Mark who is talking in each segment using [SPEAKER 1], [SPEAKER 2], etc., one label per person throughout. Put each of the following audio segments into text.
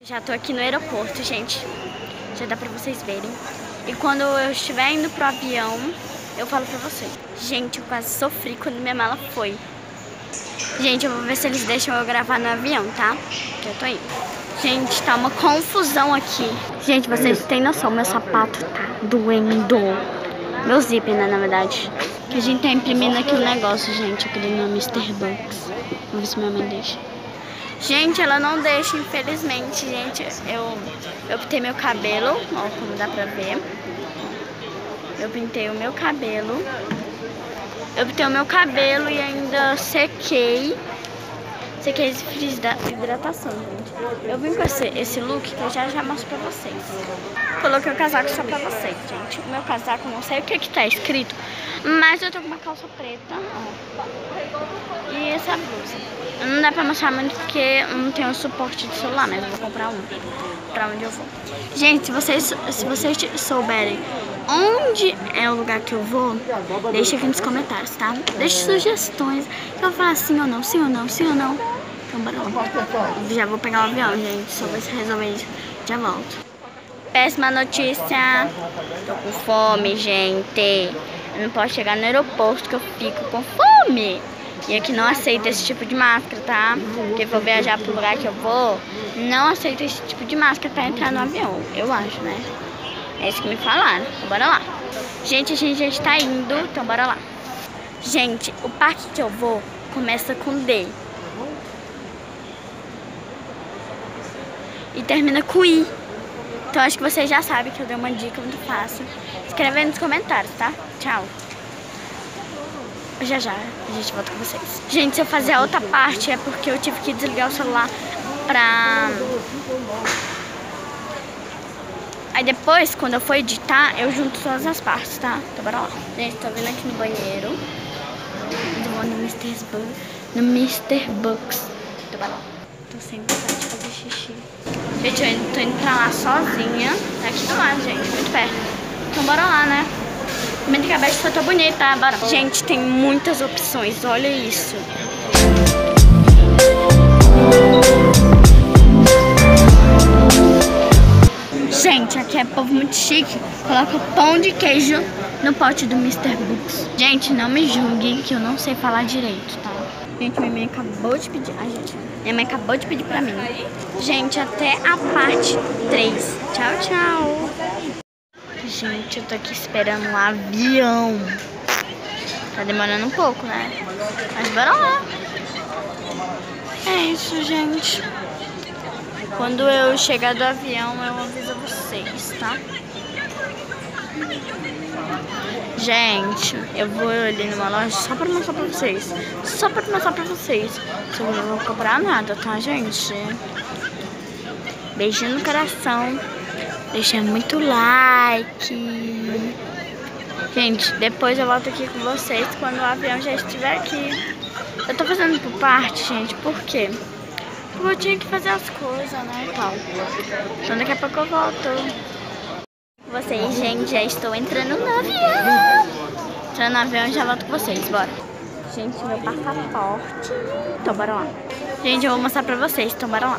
[SPEAKER 1] Já tô aqui no aeroporto, gente. Já dá pra vocês verem. E quando eu estiver indo pro avião, eu falo pra vocês. Gente, eu quase sofri quando minha mala foi. Gente, eu vou ver se eles deixam eu gravar no avião, tá? Que eu tô indo. Gente, tá uma confusão aqui. Gente, vocês têm noção, meu sapato tá doendo. Meu zíper, né, na verdade. Que a gente tá imprimindo aqui um negócio, gente. Eu queria ir no Mr. Books. Vamos ver se minha mãe deixa. Gente, ela não deixa, infelizmente, gente. Eu pintei meu cabelo, ó, como dá pra ver. Eu pintei o meu cabelo. Eu pintei o meu cabelo e ainda sequei. Sequei esse frizz da hidratação, gente. Eu vim com esse look que eu já mostro pra vocês. Coloquei o casaco só pra vocês, gente. O meu casaco, não sei o que tá escrito, mas eu tô com uma calça preta, ó. E essa blusa. Não dá pra mostrar muito porque não tem um suporte de celular, mas eu vou comprar um pra onde eu vou. Gente, se vocês souberem onde é o lugar que eu vou, deixa aqui nos comentários, tá? Deixe sugestões. Eu vou falar sim ou não, sim ou não, sim ou não. Então bora lá. Já vou pegar o avião, gente. Só vou resolver isso. Já volto. Péssima notícia. Tô com fome, gente. Eu não posso chegar no aeroporto que eu fico com fome. E aqui não aceita esse tipo de máscara, tá? Porque vou viajar pro lugar que eu vou, não aceita esse tipo de máscara pra entrar no avião, eu acho, né? É isso que me falaram. Então, bora lá. Gente, a gente já está indo, então bora lá. Gente, o parque que eu vou começa com D. E termina com I. Então acho que vocês já sabem que eu dei uma dica muito fácil. Escreve aí nos comentários, tá? Tchau. Já a gente volta com vocês. Gente, se eu fazer a outra parte é porque eu tive que desligar o celular pra... Aí depois, quando eu for editar, eu junto todas as partes, tá? Então bora lá. Gente, tô vindo aqui no banheiro. Eu vou no Mr. Books. Então bora lá. Tô sem vontade de fazer xixi. Gente, eu tô indo pra lá sozinha. Aqui do lado, gente, muito perto. Então bora lá, né? Comendo que a Beth foi tão bonita, bora. Gente, tem muitas opções, olha isso. Gente, aqui é povo muito chique. Coloca pão de queijo no pote do Mr. Books. Gente, não me julguem que eu não sei falar direito, tá? Gente, minha mãe acabou de pedir. Ai, gente, minha mãe acabou de pedir pra mim. Gente, até a parte 3. Tchau, tchau. Gente, eu tô aqui esperando um avião. Tá demorando um pouco, né? Mas bora lá. É isso, gente. Quando eu chegar do avião, eu aviso vocês, tá? Gente, eu vou ali numa loja só pra mostrar pra vocês. Só pra mostrar pra vocês. Só que eu não vou comprar nada, tá, gente? Beijinho no coração. Deixa muito like. Gente, depois eu volto aqui com vocês quando o avião já estiver aqui. Eu tô fazendo por parte, gente, por quê? Porque eu tinha que fazer as coisas, né, e tal. Então daqui a pouco eu volto. Vocês, gente, já estou entrando no avião. Entrando no avião e já volto com vocês, bora. Gente, meu passaporte. Então bora lá. Gente, eu vou mostrar pra vocês, então bora lá.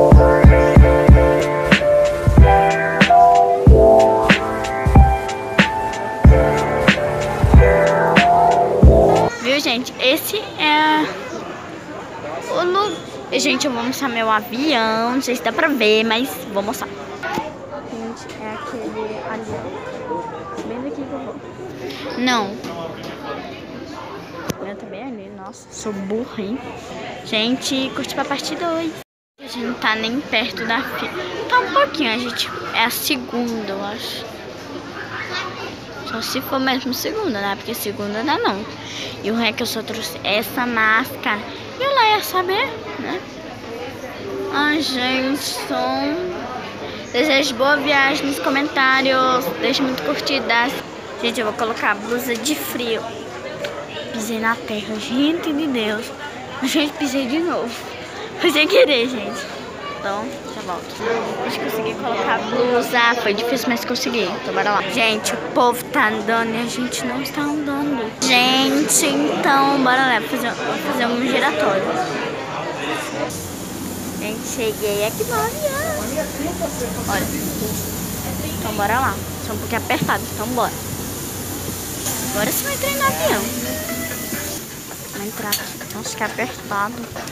[SPEAKER 1] Viu, gente? Esse é o lugar. Gente, eu vou mostrar meu avião. Não sei se dá pra ver, mas vou mostrar. Gente, é aquele ali. Bem daqui que eu vou. Não. Eu também ali. Nossa, sou burra, hein? Gente, curti pra parte 2. A gente não tá nem perto da fila. Tá um pouquinho, a gente. É a segunda, eu acho. Só se for mesmo segunda, né? Porque segunda dá não. E o que eu só trouxe essa máscara. E eu lá ia saber, né? Ai, gente, desejo boa viagem nos comentários. Deixe muito curtidas. Gente, eu vou colocar a blusa de frio. Pisei na terra, gente de Deus. Gente, pisei de novo. Foi sem querer, gente. Então, já volto. Deixa eu conseguir colocar a blusa. Foi difícil, mas consegui. Então, bora lá. Gente, o povo tá andando e a gente não está andando. Gente, então, bora lá. Vou fazer um giratório. Gente, cheguei aqui no avião. Olha. Então bora lá. Só um pouquinho apertado, então bora. Agora você vai entrar no avião. Vai entrar aqui. Nossa, que apertado.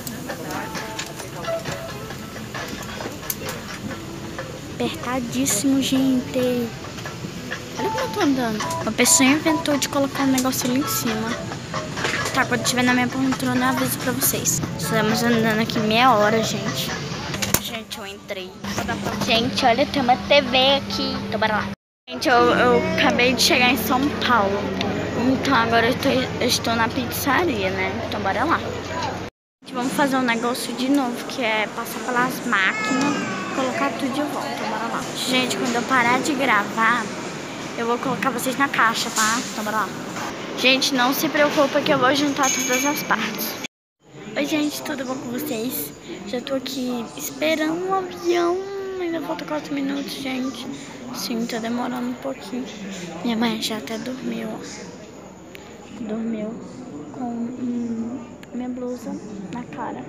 [SPEAKER 1] Apertadíssimo, gente. Olha como eu tô andando. Uma pessoa inventou de colocar um negócio ali em cima. Tá, quando estiver na minha poltrona eu aviso pra vocês. Estamos andando aqui meia hora, gente. Gente, eu entrei. Gente, olha, tem uma TV aqui. Então bora lá. Gente, eu acabei de chegar em São Paulo. Então agora eu estou na pizzaria, né? Então bora lá. Vamos fazer um negócio de novo, que é passar pelas máquinas, colocar tudo de volta. Então bora lá. Gente, quando eu parar de gravar, eu vou colocar vocês na caixa, tá? Então bora lá. Gente, não se preocupa que eu vou juntar todas as partes. Oi, gente, tudo bom com vocês? Já tô aqui esperando um avião. Ainda falta 4 minutos, gente. Sim, tá demorando um pouquinho. Minha mãe já até dormiu, ó. Dormiu com minha blusa na cara.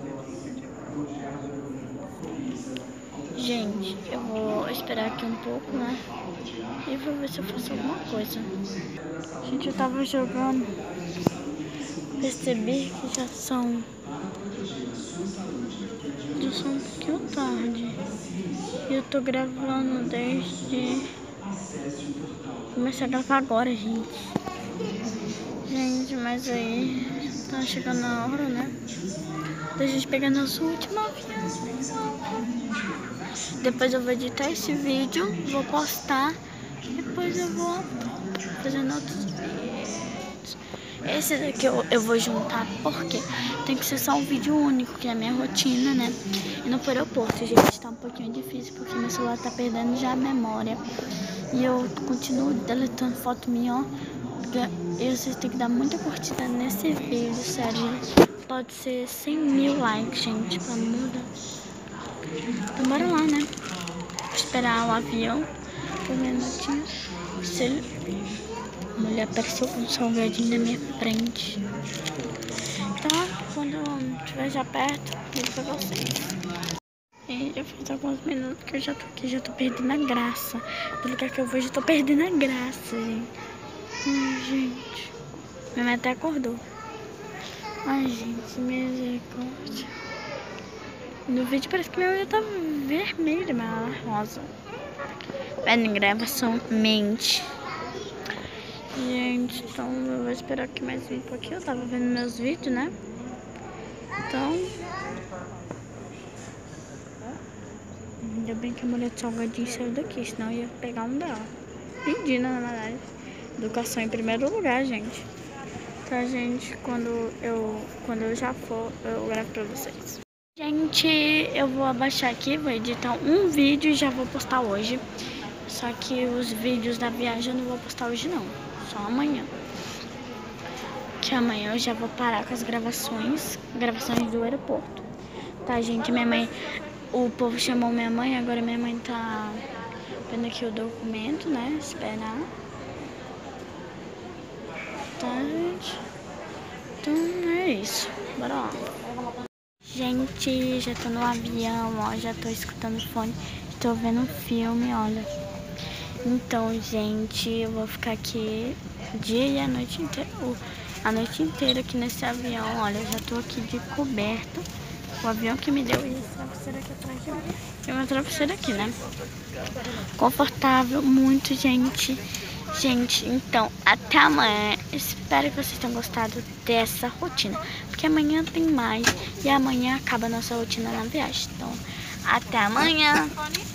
[SPEAKER 1] Gente, eu vou esperar aqui um pouco, né? E vou ver se eu faço alguma coisa. Gente, eu tava jogando. Percebi que já são um pouquinho tarde. E eu tô gravando desde... Comecei a gravar agora, gente. Gente, mas aí tá chegando a hora, né? Da gente pegar nosso último avião. Depois eu vou editar esse vídeo, vou postar. Depois eu vou fazendo outros vídeos. Esse daqui eu vou juntar porque tem que ser só um vídeo único, que é a minha rotina, né? E no aeroporto, gente, tá um pouquinho difícil porque meu celular tá perdendo já a memória. E eu continuo deletando foto minha, ó. E vocês têm que dar muita curtida nesse vídeo, sério, gente. Pode ser 100 mil likes, gente, pra mudar. Então bora lá, né? Vou esperar o avião por minutinhos. A mulher apareceu com um salgadinho na minha frente. Então, quando eu estiver já perto, eu digo pra vocês. E já faz alguns minutos que eu já tô aqui, já tô perdendo a graça. Do lugar que eu vou, já tô perdendo a graça, gente. Gente. Minha mãe até acordou. Ai, gente, misericórdia. No vídeo parece que minha unha tá vermelha, mas ela é rosa. Vendo em gravação, mente. Gente, então eu vou esperar aqui mais um pouquinho. Eu tava vendo meus vídeos, né? Então... Ainda bem que a mulher de salgadinho saiu daqui, senão eu ia pegar um dela. Pedindo, na verdade. Educação em primeiro lugar, gente. Tá, gente? Quando eu já for, eu gravo pra vocês. Gente, eu vou abaixar aqui, vou editar um vídeo e já vou postar hoje. Só que os vídeos da viagem eu não vou postar hoje não, só amanhã. Que amanhã eu já vou parar com as gravações do aeroporto. Tá, gente? Minha mãe, o povo chamou minha mãe, agora minha mãe tá vendo aqui o documento, né? Esperar. Tá, gente? Então é isso, bora lá. Gente, já tô no avião, ó, já tô escutando fone, tô vendo um filme, olha. Então, gente, eu vou ficar aqui o dia e a noite inteira aqui nesse avião, olha, eu já tô aqui de coberta. O avião que me deu esse travesseiro aqui atrás de mim. Tem uma travesseira aqui, né? Confortável, muito, gente. Gente, então, até amanhã. Espero que vocês tenham gostado dessa rotina. Porque amanhã tem mais. E amanhã acaba a nossa rotina na viagem. Então, até amanhã.